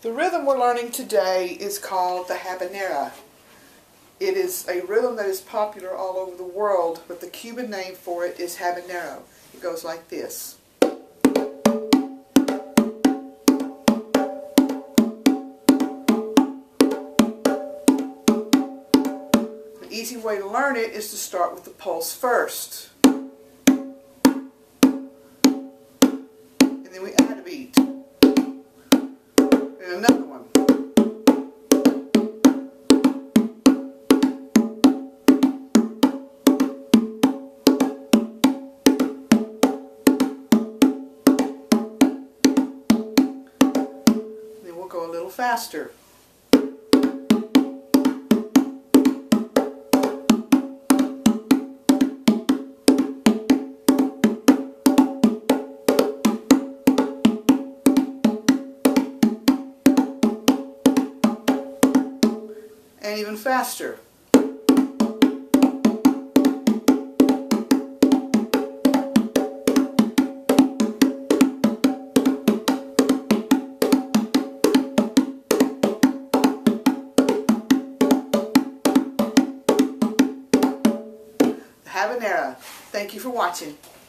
The rhythm we're learning today is called the habanera. It is a rhythm that is popular all over the world, but the Cuban name for it is habanero. It goes like this. The easy way to learn it is to start with the pulse first. And then we add a beat. And another one. And then we'll go a little faster. And even faster. The habanera. Thank you for watching.